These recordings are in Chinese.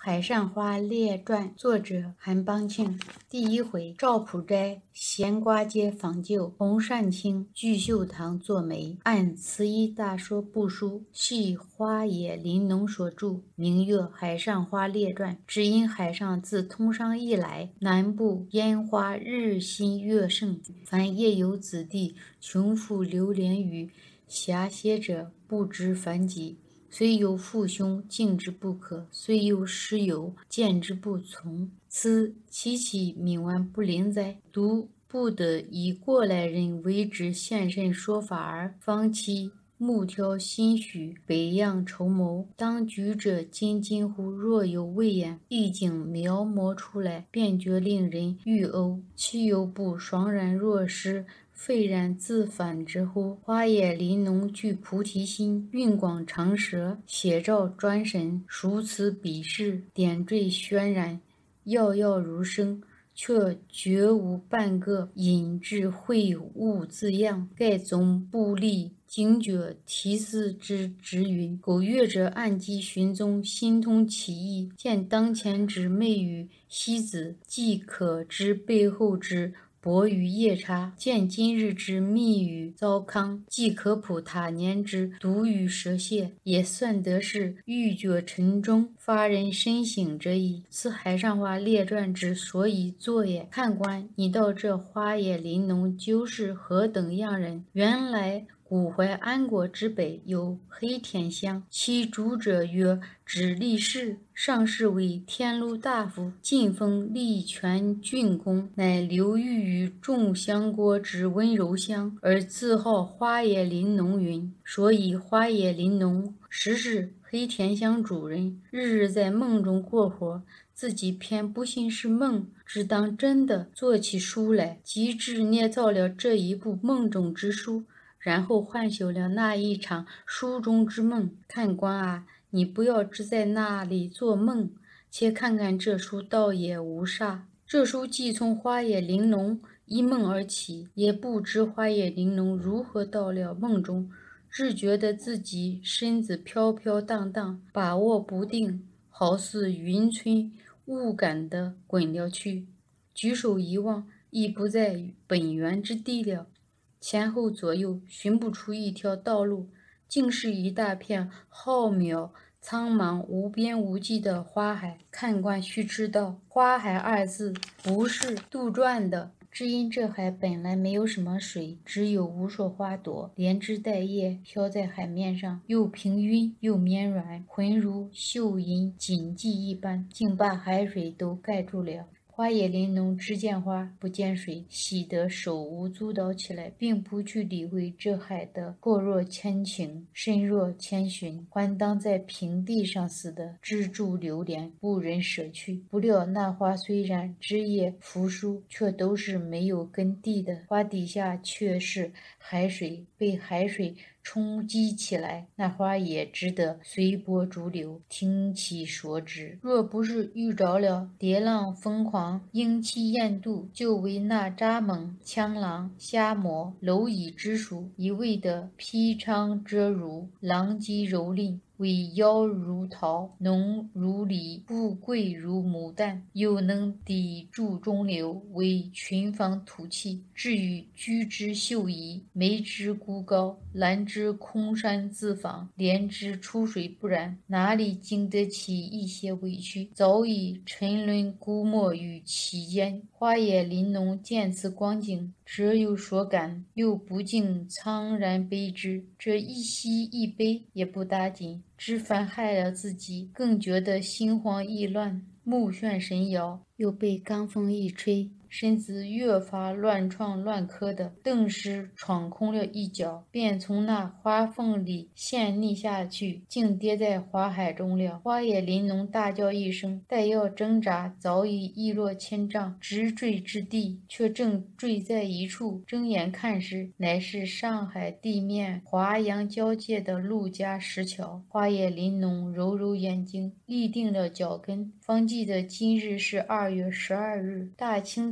海上花列传，作者韩邦庆。第一回，赵朴斋闲瓜街访旧，洪善清聚秀堂作媒。按词义大说部书，系花野林农所著，名曰《海上花列传》。只因海上自通商以来，南部烟花日新月盛，凡夜游子弟，穷富流连于遐歇者，不知凡几。虽有父兄，敬之不可；虽有师友，见之不从。此其冥顽不灵哉？独不得以过来人为之现身说法而方其木条心许，北样筹谋。当局者津津乎？若有未焉，一经描摹出来，便觉令人欲呕。其有不爽然若失，废然自反之乎？花野林农具菩提心，运广长舌，写照专神，熟词笔势，点缀渲染，耀耀如生，却绝无半个引致秽物字样。盖总不立惊觉题思之直云：苟阅者暗记寻踪，心通其意，见当前之媚语戏子，即可知背后之薄于夜叉，见今日之密语糟糠，即可谱他年之毒语蛇蝎，也算得是欲觉沉中，发人深省者矣。此海上花列传之所以作也。看官，你道这花野林农究是何等样人？原来古淮安国之北有黑田乡，其主者曰直隶氏，上士为天禄大夫，晋封利泉郡公，乃流寓于众乡国之温柔乡，而自号花野林农云。所以花野林农实是黑田乡主人，日日在梦中过活，自己偏不信是梦，只当真的做起书来，即致捏造了这一部梦中之书，然后幻朽了那一场书中之梦。看官啊，你不要只在那里做梦，且看看这书倒也无煞。这书既从花野玲珑一梦而起，也不知花野玲珑如何到了梦中，只觉得自己身子飘飘荡荡，把握不定，好似云吹雾感的滚了去。举手一望，已不在本源之地了。前后左右寻不出一条道路，竟是一大片浩渺苍茫无边无际的花海。看官须知道，花海二字不是杜撰的，只因这海本来没有什么水，只有无数花朵连枝带叶飘在海面上，又平晕又绵软，浑如绣银锦髻一般，竟把海水都盖住了。花野林农只见花不见水，喜得手舞足蹈起来，并不去理会这海的阔若千顷，深若千寻，还当在平地上似的支柱流连，不忍舍去。不料那花虽然枝叶扶疏，却都是没有根蒂的，花底下却是海水，被海水冲击起来，那花也只得随波逐流，听其所指。若不是遇着了蝶浪疯狂、鹰气焰度，就为那蚱蜢、蜣螂、虾蟆、蝼蚁之属，一味的披昌遮辱，狼藉蹂躏，为妖如桃，浓如梨，富贵如牡丹，又能抵住中流，为群芳吐气。至于居之秀仪，眉之孤高，兰之空山自访，莲之出水不染，哪里经得起一些委屈，早已沉沦估没于其间。花野林农见此光景，则有所感，又不禁怆然悲之。这一喜一悲也不打紧，只反害了自己，更觉得心慌意乱，目眩神摇，又被罡风一吹，身子越发乱撞乱磕的，顿时闯空了一脚，便从那花缝里陷溺下去，竟跌在花海中了。花野林农大叫一声，待要挣扎，早已一落千丈，直坠之地，却正坠在一处。睁眼看时，乃是上海地面华阳交界的陆家石桥。花野林农揉揉眼睛，立定了脚跟，方记得今日是2月12日，大清早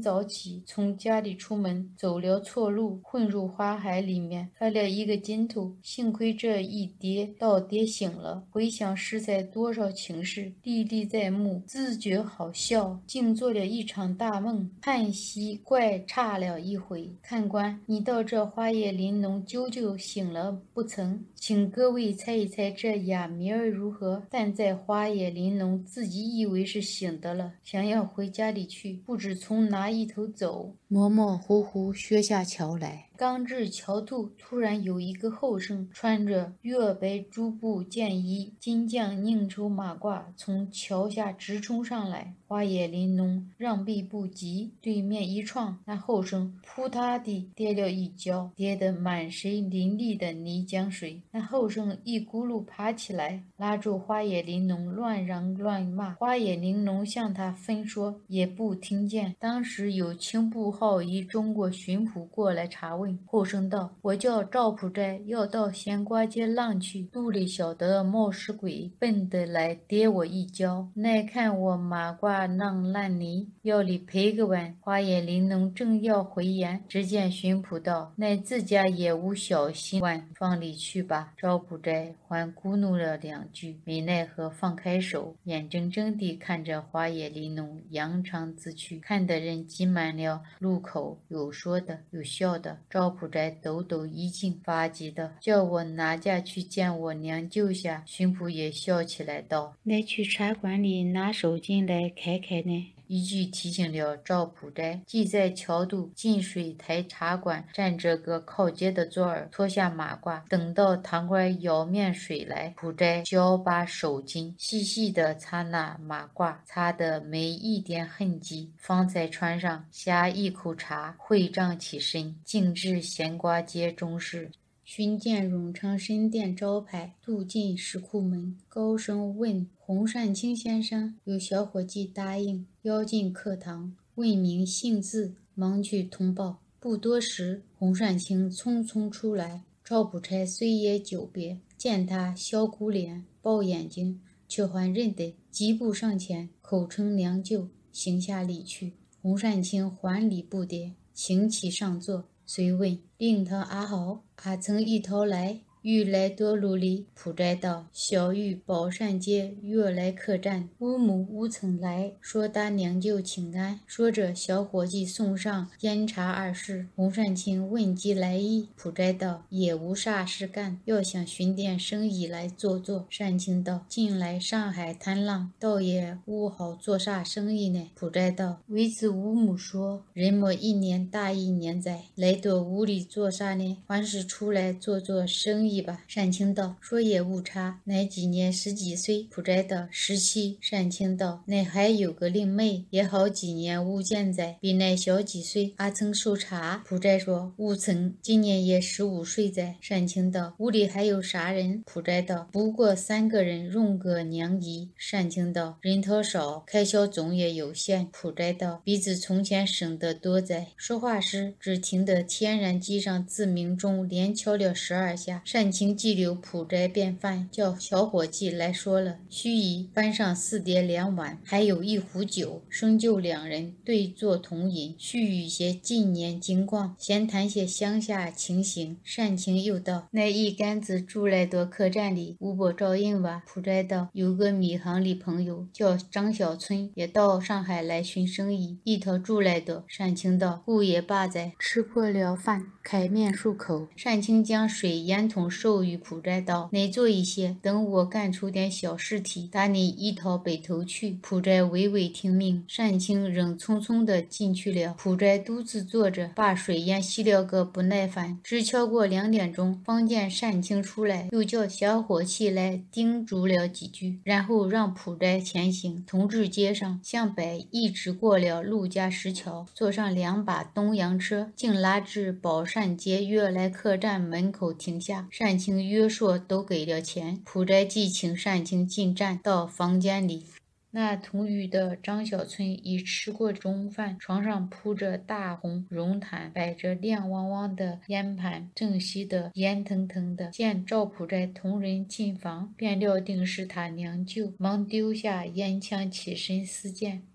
早起，从家里出门，走了错路，混入花海里面，翻了一个筋头。幸亏这一跌，倒跌醒了。回想实在多少情事，历历在目，自觉好笑，竟做了一场大梦。叹息怪差了一回。看官，你到这花叶玲珑究究醒了不曾？请各位猜一猜这哑谜儿如何？但在花叶玲珑自己以为是醒的了，想要回家里去，不知从哪一头走，模模糊糊学下桥来。刚至桥肚，突然有一个后生，穿着月白朱布箭衣，金匠宁绸马褂，从桥下直冲上来。花叶玲珑让臂不及，对面一撞，那后生扑嗒地跌了一跤，跌得满身淋漓的泥浆水。那后生一咕噜爬起来，拉住花叶玲珑乱嚷乱骂。花叶玲珑向他分说，也不听见。当时有青布号一中国巡捕过来查问，后生道：我叫赵普斋，要到咸瓜街浪去，路里晓得冒失鬼，奔得来跌我一跤，耐看我马褂浪烂泥，要里赔个碗。花叶玲珑正要回言，只见巡捕道：乃自家也无小心碗，放里去吧。赵普斋还咕哝了两句，没奈何放开手，眼睁睁地看着花叶玲珑扬长自去，看得人挤满了路口，有说的有笑的。赵普斋抖抖衣襟，发急的叫我拿家去见我娘舅下。巡捕也笑起来道：来去茶馆里拿手巾来开开呢。一句提醒了赵普斋，即在桥肚近水台茶馆站着个靠街的座儿，脱下马褂，等到堂官舀面水来，普斋脚把手巾细细地擦那马褂，擦得没一点痕迹，方才穿上，下一口茶，会帐起身，径至咸瓜街中市。寻见永昌神殿招牌，渡进石库门，高声问洪善清先生。有小伙计答应，邀进客堂，问明姓字，忙去通报。不多时，洪善清匆匆出来。赵普斋虽也久别，见他削骨脸，抱眼睛，却还认得，急步上前，口称娘舅，行下礼去。洪善清还礼不迭，请起上座，遂问令堂阿好，阿曾一头来，欲来多路里？普斋道：小玉宝善街月来客栈，乌母无曾来，说大娘舅请安。说着，小伙计送上烟茶二事。洪善清问及来意，普斋道：也无啥事干，要想寻点生意来做做。善清道：近来上海滩浪，倒也无好做啥生意呢。普斋道：为子乌母说，人么一年大一年在，来到屋里做啥呢？还是出来做做生意吧。善清道：说也无差，乃几年十几岁？普斋道：17。善清道：乃还有个令妹，也好几年无见在，比乃小几岁？阿曾受茶？普斋说：吾曾今年也15岁在。善清道：屋里还有啥人？普斋道：不过3个人，用个娘姨。善清道：人头少，开销总也有限。普斋道：比子从前省得多在。说话时，只听得天然机上自鸣钟连敲了12下。善清计留普斋便饭，叫小伙计来说了，须臾搬上4碟2碗，还有1壶酒，生就2人对坐同饮，叙语些近年经况，闲谈些乡下情形。善清又道：那一杆子住来的客栈里，无不照应吧？普斋道：有个米行里朋友叫张小春，也到上海来寻生意，一头住来的。善清道：故也罢在，吃破了饭，开面漱口。善清将水烟筒授予普斋道：乃做一些，等我干出点小事体，打你一逃北头去。普斋唯唯听命。善清仍匆匆地进去了。普斋独自坐着，把水烟吸了个不耐烦，直敲过2点钟，方见善清出来，又叫小伙计来叮嘱了几句，然后让普斋前行。同治街上向北一直过了陆家石桥，坐上2把东洋车，竟拉至宝善街悦来客栈门口停下。善清约说都给了钱，普斋即请善清进站，到房间里。那同寓的张小春已吃过中饭，床上铺着大红绒毯，摆着亮汪汪的烟盘，正吸得烟腾腾的。见赵普斋同人进房，便料定是他娘舅，忙丢下烟枪起身私见。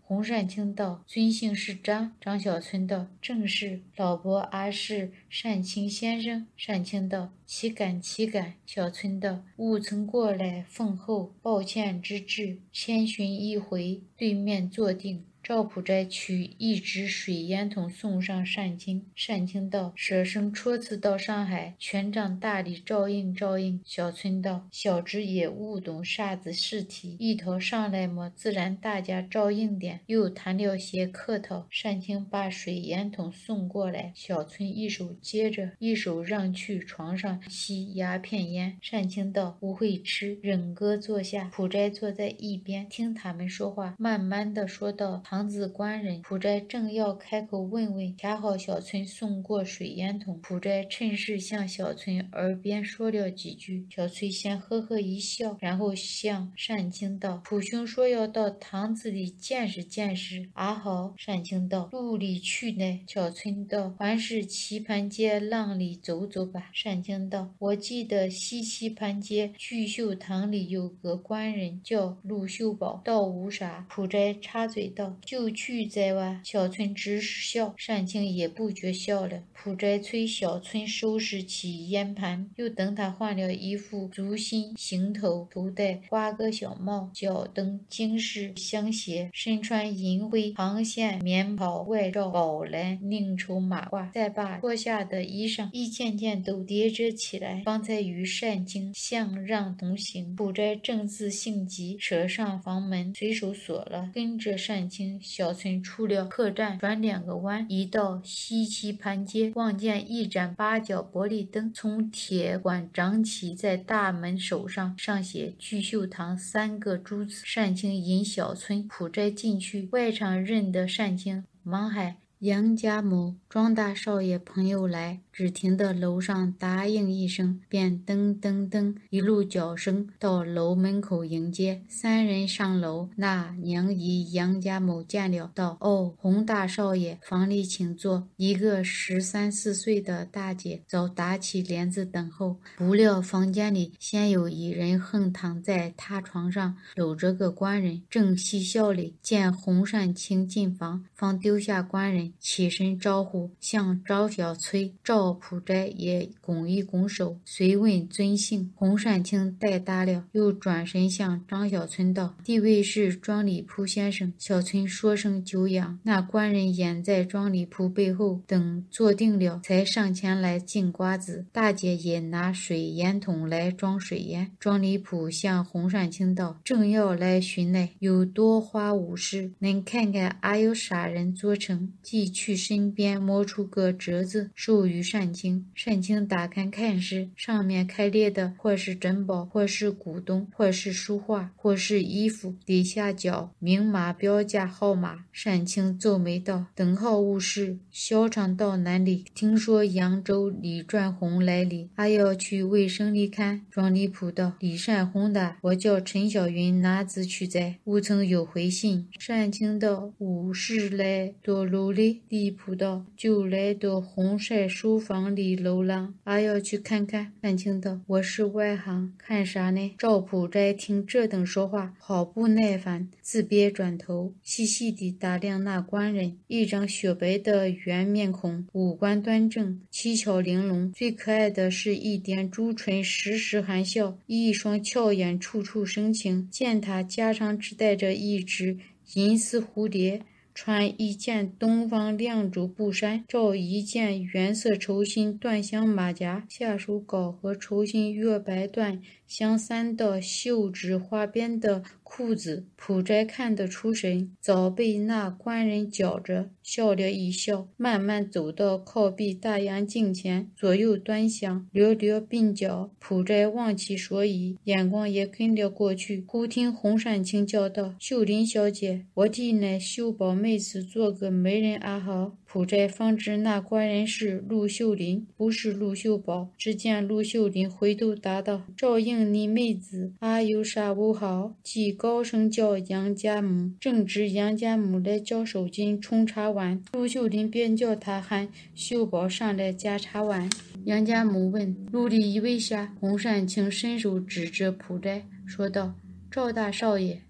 洪善清道：尊姓是张。张小春道：正是，老伯阿是善清先生。善清道：岂敢岂敢。小春道：吾曾过来奉候，抱歉之至，千寻一回，对面坐定。赵普斋取一只水烟筒送上善清。善清道：舍生初次到上海，全仗大礼照应照应。小春道：小侄也勿懂啥子事体，一头上来么，自然大家照应点。又谈了些客套。善清把水烟筒送过来，小春一手接着，一手让去床上吸鸦片烟。善清道：不会吃，忍哥坐下。普斋坐在一边听他们说话，慢慢的说道：堂子官人。普斋正要开口问问，恰好小春送过水烟筒，普斋趁势向小春耳边说了几句。小春先呵呵一笑，然后向善清道：普兄说要到堂子里见识见识。阿好。善清道：路里去呢？小春道：还是棋盘街浪里走走吧。善清道：我记得西棋盘街聚秀堂里有个官人叫陆秀宝，倒无啥。普斋插嘴道：就去在哇。小春只是笑，善清也不觉笑了。普斋催小春收拾起烟盘，又等他换了一副足心行头，头戴花格小帽，脚蹬金饰香鞋，身穿银灰航线棉袍，外罩宝蓝宁绸马褂，再把脱下的衣裳一件件都叠着起来，方才与善清相让同行。普斋正自性急，舍上房门，随手锁了，跟着善清。小春出了客栈，转2个弯，一到西棋盘街，望见一盏8角玻璃灯从铁管长起在大门手上，上写聚秀堂3个珠字。善清引小春、普斋进去，外场认得善清，忙喊：杨家某庄大少爷朋友来。只听得楼上答应一声，便噔噔噔一路脚声到楼门口迎接。3人上楼，那娘姨杨家某见了，道：哦，洪大少爷，房里请坐。一个13、14岁的大姐早打起帘子等候，不料房间里先有一人横躺在榻床上，搂着个官人，正嬉笑里，见洪善清进房，方丢下官人，起身招呼，向赵小崔、赵普斋也拱一拱手，随问尊姓。洪善清带答了，又转身向张小春道：地位是庄里铺先生。小春说声久仰，那官人掩在庄里铺背后，等坐定了，才上前来敬瓜子。大姐也拿水烟筒来装水烟。庄里铺向洪善清道：正要来寻来，有多花无事，能看看还有啥人做成。即去身边摸出个折子，授予善清。善清打开看时，上面开列的或是珍宝，或是古董，或是书画，或是衣服，底下角明码标价号码。善清皱眉道：等号无事，小厂到哪里？听说扬州李传红来里，还要去卫生里看。庄里铺道：李善红的，我叫陈小云拿子去在，吾曾有回信。善清道：吾是来到楼里。李铺道：就来到洪帅书房里楼廊，还要去看看。善清道：我是外行，看啥呢？赵普斋听这等说话，好不耐烦，自别转头，细细地打量那官人，一张雪白的圆面孔，五官端正，七巧玲珑，最可爱的是一点朱唇，时时含笑，一双俏眼，处处生情。见他家常只带着一只银丝蝴蝶，穿一件东方亮珠布衫，罩一件原色绸心缎香马甲，下手搞和绸心月白缎相3道绣纸花边的裤子。普斋看得出神，早被那官人搅着，笑了一笑，慢慢走到靠壁大洋镜前，左右端详，撩撩鬓角。普斋忘其所以，眼光也跟了过去。忽听洪善清叫道：秀林小姐，我替那秀宝妹子做个媒人阿好。普斋方知那官人是陆秀林，不是陆秀宝。只见陆秀林回头答道：照应你妹子，还有啥不好？即高声叫杨家母，正值杨家母来交手巾冲茶碗，陆秀林便叫他喊秀宝上来夹茶碗。杨家母问：陆里一位下？洪善清伸手指着普斋说道：赵大少爷。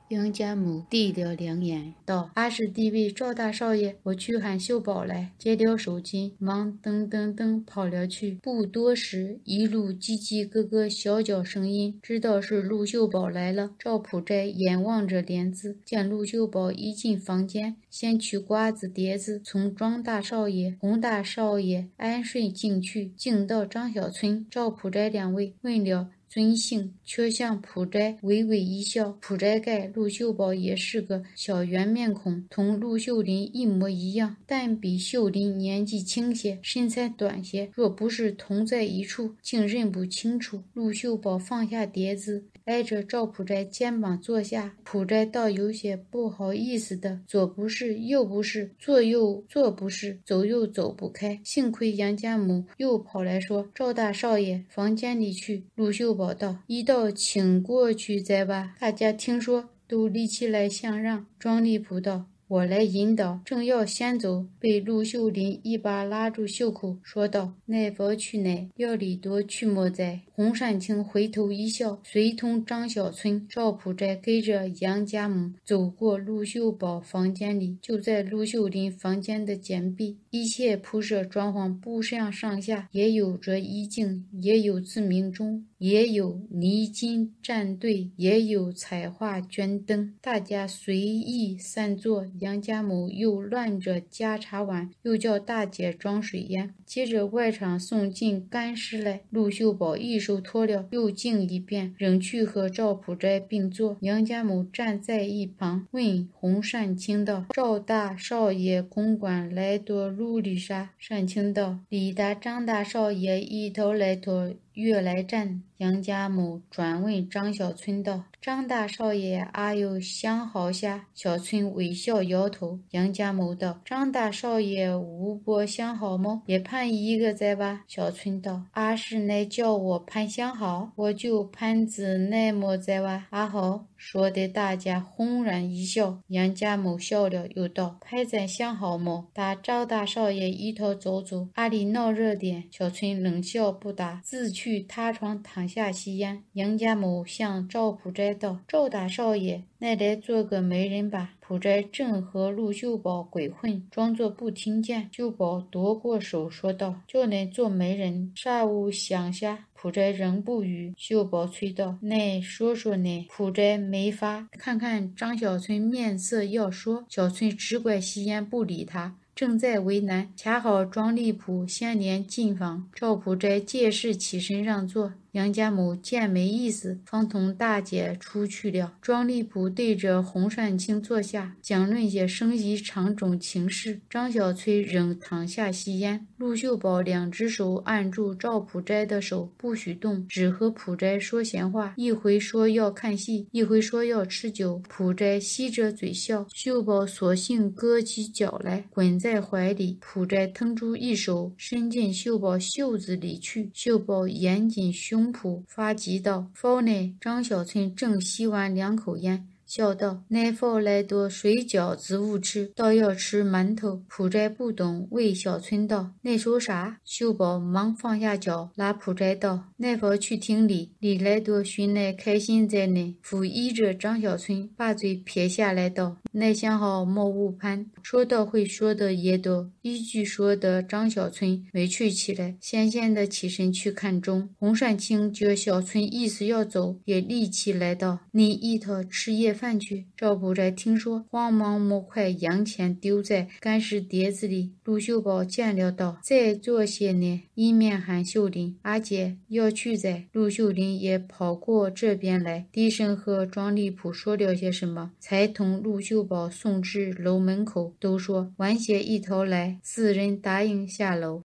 杨家母递了两眼，道：“阿是弟位赵大少爷，我去喊秀宝来。”接掉手机，忙噔噔噔跑了去。不多时，一路叽叽咯咯小脚声音，知道是陆秀宝来了。赵普斋眼望着帘子，见陆秀宝一进房间，先取瓜子碟子，从庄大少爷、洪大少爷安顺进去，进到张小村、赵普斋两位，问了尊姓，却向普斋微微一笑。普斋盖陆秀宝也是个小圆面孔，同陆秀林一模一样，但比秀林年纪轻些，身材短些，若不是同在一处，竟认不清楚。陆秀宝放下碟子，挨着赵普斋肩膀坐下。普斋倒有些不好意思的，左不是右不是，坐又坐不是，走又走不开。幸亏杨家母又跑来说：“赵大少爷，房间里去。”陆秀宝道：“一道请过去再吧。”大家听说都立起来相让。庄立普道：“我来引导。”正要先走，被陆秀林一把拉住袖口，说道：“奶佛去奶，要里多去莫在。”洪善清回头一笑，随同张小村、赵普斋跟着杨家母走过陆秀宝房间里，就在陆秀林房间的简壁，一切铺设装潢不相上下，也有着衣镜，也有自鸣钟，也有泥金站队，也有彩画捐灯，大家随意散坐。杨家母又乱着加茶碗，又叫大姐装水烟，接着外场送进干尸来。陆秀宝一手脱了，又敬一遍，仍去和赵普斋并坐。杨家母站在一旁，问洪善清道：“赵大少爷公馆来多路里啥？”善清道：“李大张大少爷一头来托月来站。”杨家母转问张小村道：“张大少爷阿有相好下？”小村微笑摇头。杨家母道：“张大少爷无波相好么？也盼一个在吧？”小村道：“阿是乃叫我盼相好，我就盼子乃么在吧？阿好。”说的大家轰然一笑。杨家母笑了，又道：“拍咱相好么？打赵大少爷一头走走，阿里闹热点。”小村冷笑不答，自去他床躺下吸烟。杨家母向赵普斋道：“赵大少爷，乃来做个媒人吧。”普斋正和陆秀宝鬼混，装作不听见。秀宝夺过手说道：“叫恁做媒人，啥物想下？”普斋仍不语。秀宝催道：“乃说说呢。”普斋没法，看看张小村面色要说，小村只管吸烟不理他。正在为难，恰好庄立普先年进房，赵普斋借势起身让座。杨家母见没意思，方同大姐出去了。庄立普对着洪善清坐下，讲论些生意场种情事。张小崔仍躺下吸烟。陆秀宝两只手按住赵普斋的手，不许动，只和普斋说闲话，一回说要看戏，一回说要吃酒。普斋吸着嘴笑，秀宝索性搁起脚来，滚在怀里。普斋腾出一手，伸进秀宝袖子里去。秀宝严紧胸脯，发急道：“否呢？”张小村正吸完两口烟，笑道：“乃否来多水饺子物吃，倒要吃馒头。”普斋不懂，谓小村道：“乃说啥？”秀宝忙放下脚，拉普斋道：“乃否去听理，理来多寻来开心在呢。”抚依着张小村，把嘴撇下来道：“乃想好莫误攀。”说到会说的也多，一句说的张小村委屈起来，闲闲的起身去看钟。洪善清觉小村意思要走，也立起来道：“你一头吃夜饭去。”赵普斋听说，慌忙摸块洋钱丢在干尸碟子里。陆秀宝见了道：“再做些呢。”一面喊秀林：“阿姐要去在。”陆秀林也跑过这边来，低声和庄立普说了些什么，才同陆秀宝送至楼门口，都说晚些一头来，四人答应下楼。